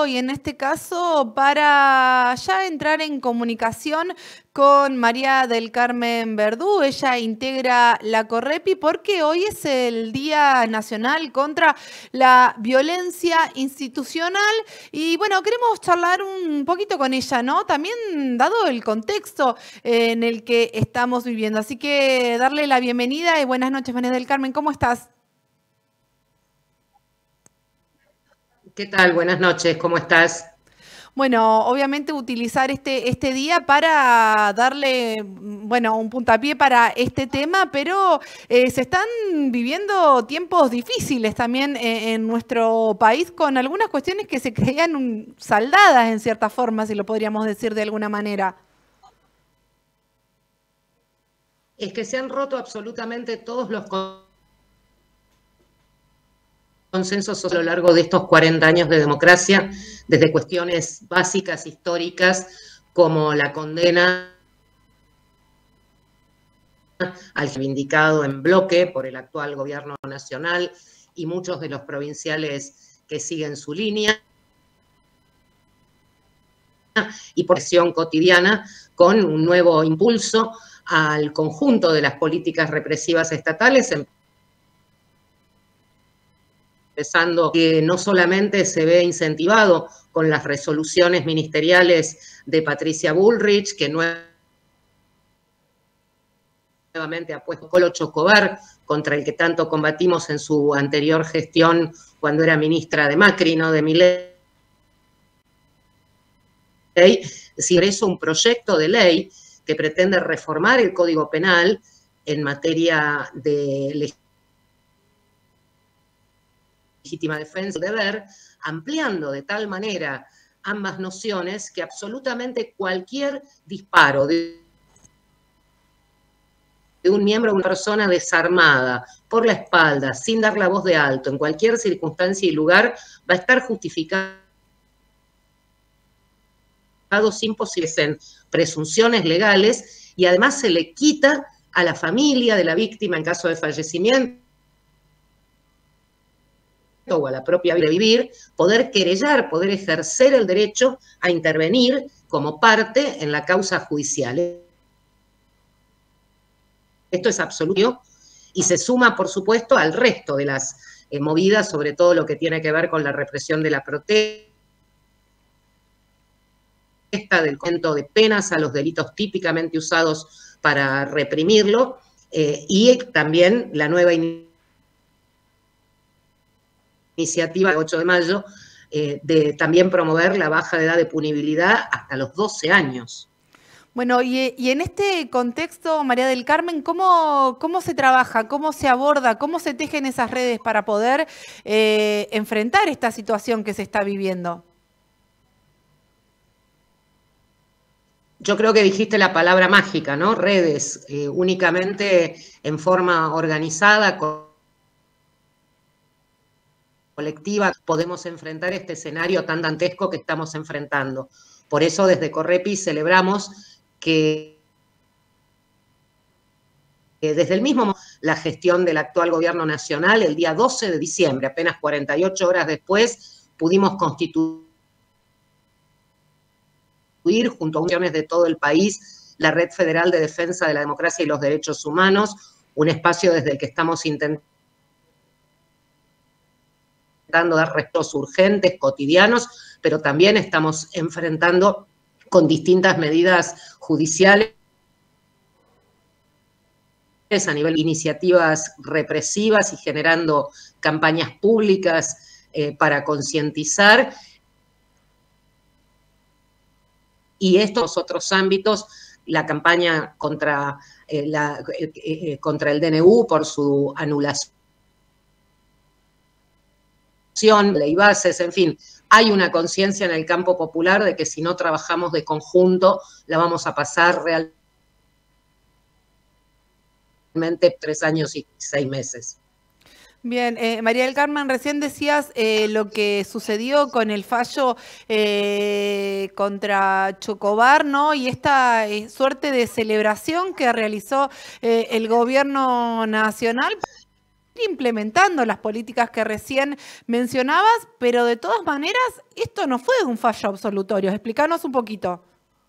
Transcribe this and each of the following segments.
Y en este caso, para ya entrar en comunicación con María del Carmen Verdú, ella integra la Correpi porque hoy es el Día Nacional contra la Violencia Institucional y bueno, queremos charlar un poquito con ella, ¿no? También dado el contexto en el que estamos viviendo. Así que darle la bienvenida y buenas noches, María del Carmen, ¿cómo estás? ¿Qué tal? Buenas noches, ¿cómo estás? Bueno, obviamente utilizar este día para darle, bueno, un puntapié para este tema, pero se están viviendo tiempos difíciles también en nuestro país con algunas cuestiones que se creían saldadas en cierta forma, si lo podríamos decir de alguna manera. Es que se han roto absolutamente todos los consensos a lo largo de estos 40 años de democracia, desde cuestiones básicas, históricas, como la condena al reivindicado en bloque por el actual gobierno nacional y muchos de los provinciales que siguen su línea, y por presión cotidiana con un nuevo impulso al conjunto de las políticas represivas estatales, empezando que no solamente se ve incentivado con las resoluciones ministeriales de Patricia Bullrich, que nuevamente ha puesto Colo Chocobar, contra el que tanto combatimos en su anterior gestión cuando era ministra de Macri, no de Milei, si es un proyecto de ley que pretende reformar el Código Penal en materia de legítima defensa y deber, ampliando de tal manera ambas nociones que absolutamente cualquier disparo de un miembro de una persona desarmada por la espalda, sin dar la voz de alto, en cualquier circunstancia y lugar, va a estar justificado sin posibles presunciones legales, y además se le quita a la familia de la víctima en caso de fallecimiento o a la propia vida de vivir, poder querellar, poder ejercer el derecho a intervenir como parte en la causa judicial. Esto es absoluto y se suma, por supuesto, al resto de las movidas, sobre todo lo que tiene que ver con la represión de la protesta, del cuento de penas a los delitos típicamente usados para reprimirlo, y también la nueva iniciativa del 8 de mayo de también promover la baja de edad de punibilidad hasta los 12 años. Bueno, y en este contexto, María del Carmen, ¿cómo se trabaja, cómo se aborda, cómo se tejen esas redes para poder enfrentar esta situación que se está viviendo? Yo creo que dijiste la palabra mágica, ¿no? Redes, únicamente en forma organizada, colectiva, podemos enfrentar este escenario tan dantesco que estamos enfrentando. Por eso desde Correpi celebramos que desde el mismo la gestión del actual gobierno nacional, el día 12 de diciembre, apenas 48 horas después, pudimos constituir junto a uniones de todo el país la Red Federal de Defensa de la Democracia y los Derechos Humanos, un espacio desde el que estamos intentando dar respuestas urgentes, cotidianos, pero también estamos enfrentando con distintas medidas judiciales a nivel de iniciativas represivas y generando campañas públicas para concientizar. Y estos otros ámbitos, la campaña contra el DNU por su anulación, ley bases, en fin, hay una conciencia en el campo popular de que si no trabajamos de conjunto, la vamos a pasar realmente 3 años y 6 meses. Bien, María del Carmen, recién decías lo que sucedió con el fallo contra Chocobar, ¿no? Y esta suerte de celebración que realizó el gobierno nacional. implementando las políticas que recién mencionabas, pero de todas maneras esto no fue un fallo absolutorio. Explícanos un poquito.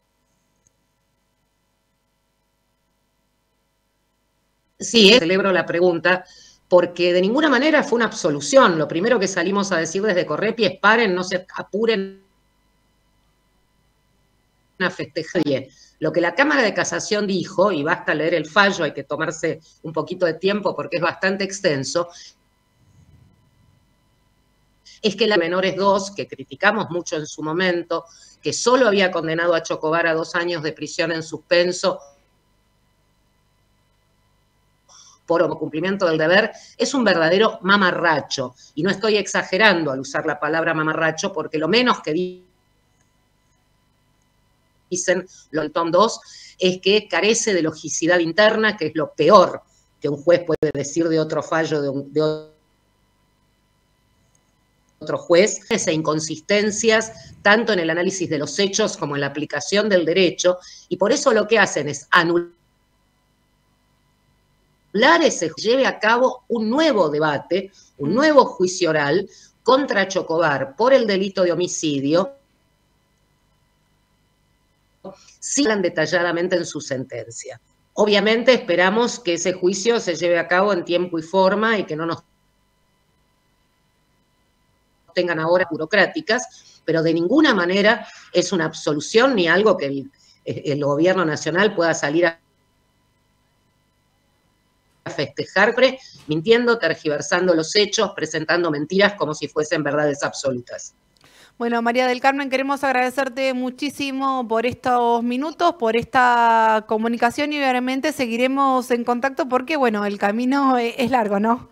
Sí, celebro la pregunta, porque de ninguna manera fue una absolución. Lo primero que salimos a decir desde Correpi es paren, no se apuren a festejar. Lo que la Cámara de Casación dijo, y basta leer el fallo, hay que tomarse un poquito de tiempo porque es bastante extenso, es que la Menores 2, que criticamos mucho en su momento, que solo había condenado a Chocobar a 2 años de prisión en suspenso por cumplimiento del deber, es un verdadero mamarracho. Y no estoy exagerando al usar la palabra mamarracho, porque lo menos que dicen los TOM 2 es que carece de logicidad interna, que es lo peor que un juez puede decir de otro fallo de otro juez, e inconsistencias tanto en el análisis de los hechos como en la aplicación del derecho, y por eso lo que hacen es anular se lleve a cabo un nuevo debate, un nuevo juicio oral contra Chocobar por el delito de homicidio, sí hablan detalladamente en su sentencia. Obviamente esperamos que ese juicio se lleve a cabo en tiempo y forma y que no nos tengan ahora burocráticas, pero de ninguna manera es una absolución ni algo que el gobierno nacional pueda salir a festejar, mintiendo, tergiversando los hechos, presentando mentiras como si fuesen verdades absolutas. Bueno, María del Carmen, queremos agradecerte muchísimo por estos minutos, por esta comunicación y obviamente seguiremos en contacto porque, bueno, el camino es largo, ¿no?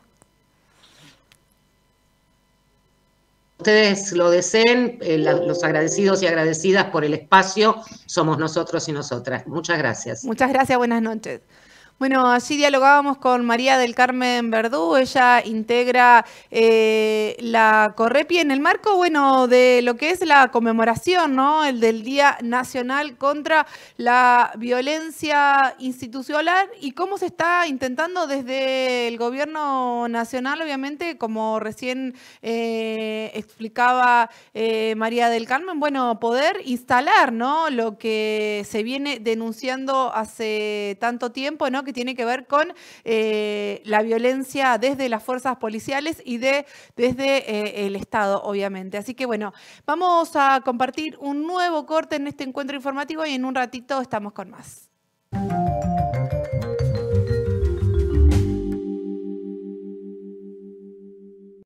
Ustedes lo deseen, los agradecidos y agradecidas por el espacio somos nosotros y nosotras. Muchas gracias. Muchas gracias, buenas noches. Bueno, allí dialogábamos con María del Carmen Verdú, ella integra la Correpi en el marco, bueno, de lo que es la conmemoración, ¿no? El del Día Nacional contra la Violencia Institucional y cómo se está intentando desde el gobierno nacional, obviamente, como recién explicaba María del Carmen, bueno, poder instalar, ¿no? Lo que se viene denunciando hace tanto tiempo, ¿no? Que tiene que ver con la violencia desde las fuerzas policiales y desde el Estado, obviamente. Así que, bueno, vamos a compartir un nuevo corte en este encuentro informativo y en un ratito estamos con más.